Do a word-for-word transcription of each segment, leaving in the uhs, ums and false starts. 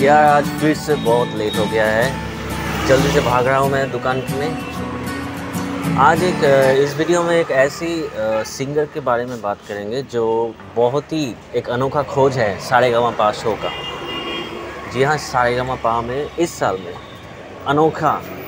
यार आज फिर से बहुत लेट हो गया है, जल्दी से भाग रहा हूँ मैं दुकान में। आज एक इस वीडियो में एक ऐसी सिंगर के बारे में बात करेंगे जो बहुत ही एक अनोखा खोज है सारेगामापा शो का। जी हाँ, सारेगामापा में इस साल में अनोखा।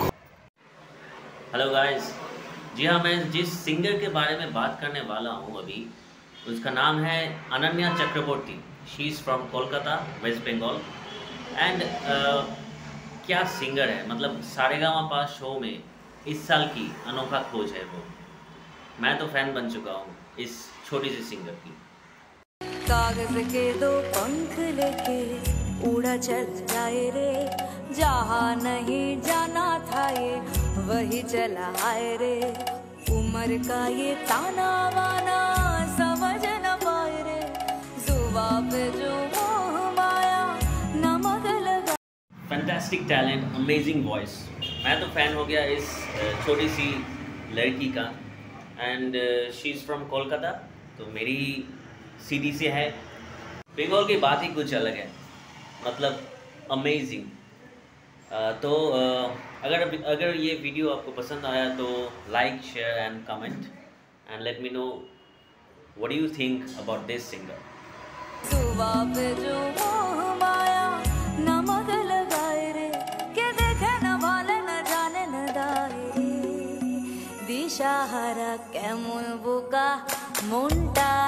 हेलो गाइस, जी हाँ, मैं जिस सिंगर के बारे में बात करने वाला हूँ अभी, उसका नाम है Ananya Chakraborty. She is from Kolkata, West Bengal. And क्या सिंगर है, मतलब सारेगामापा शो में इस साल की अनोखा खोज है वो। मैं तो फैन बन चुका हूँ इस छोटी सी सिंगर की। कागज के दो पंख लेके उड़ा चल जाए रे, जहाँ नहीं जाना था ये वही चला आए रे। उम्र का ये ताना वाना समझ न पाए रे, जुबां पे जो मोह माया नमक लगा। Fantastic talent, amazing voice. मैं तो फैन हो गया इस छोटी सी लड़की का। And she is from Kolkata, तो मेरी सिटी से है। बंगाल की बात ही कुछ अलग है, मतलब अमेजिंग। तो uh, अगर अगर ये वीडियो आपको पसंद आया तो like, share and comment and let me know what do you think about this singer. जुबां पे जो मोह माया नमक लगाए रे, के देखे न भाले न जाने न दाए रे। दिशाहारा केमन बोका मुंटा